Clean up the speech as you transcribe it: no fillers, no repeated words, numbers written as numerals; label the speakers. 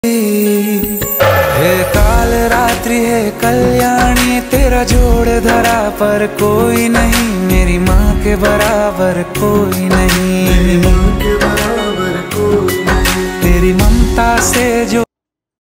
Speaker 1: हे काल रात्रि है कल्याणी, तेरा जोड़ धरा पर कोई नहीं, मेरी माँ के बराबर कोई नहीं, मेरी माँ के बराबर कोई नहीं, तेरी ममता से जो